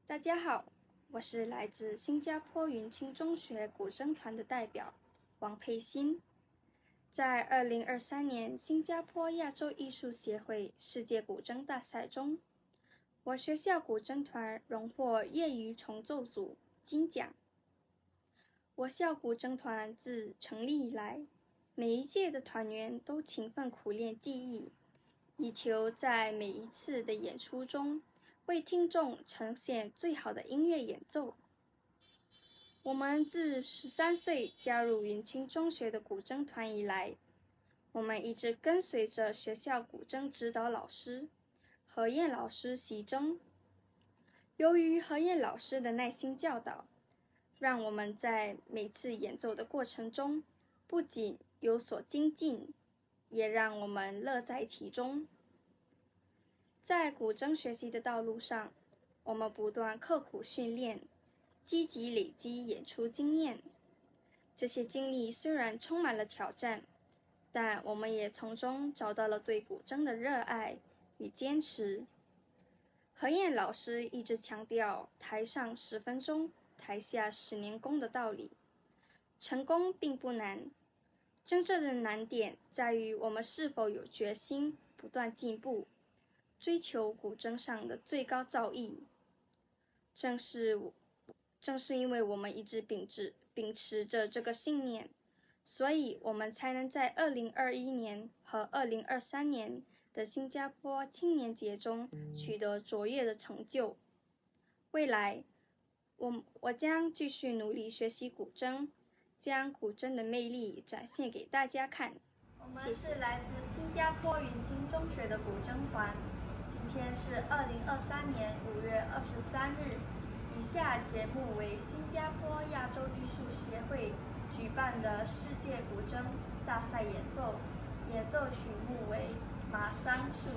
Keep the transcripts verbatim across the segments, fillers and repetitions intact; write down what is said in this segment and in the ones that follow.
大家好，我是来自新加坡云清中学古筝团的代表王佩欣。在二零二三年新加坡亚洲艺术协会世界古筝大赛中，我学校古筝团荣获业余重奏组金奖。我校古筝团自成立以来，每一届的团员都勤奋苦练技艺，以求在每一次的演出中为听众呈现最好的音乐演奏。我们自十三岁加入云清中学的古筝团以来，我们一直跟随着学校古筝指导老师何燕老师习筝。由于何燕老师的耐心教导，让我们在每次演奏的过程中不仅有所精进，也让我们乐在其中。在古筝学习的道路上，我们不断刻苦训练，积极累积演出经验。这些经历虽然充满了挑战，但我们也从中找到了对古筝的热爱与坚持。何燕老师一直强调台上十分钟，台下十年功的道理。成功并不难，真正的难点在于我们是否有决心不断进步，追求古筝上的最高造诣。正是正是因为我们一直秉持秉持着这个信念，所以我们才能在二零二一年和二零二三年的新加坡青年节中取得卓越的成就。未来，我我将继续努力学习古筝，将古筝的魅力展现给大家看。我们是来自新加坡云清中学的古筝团，今天是二零二三年五月二十三日。以下节目为新加坡亚洲艺术协会举办的世界古筝大赛演奏，演奏曲目为《马桑树》。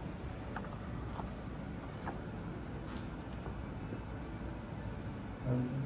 嗯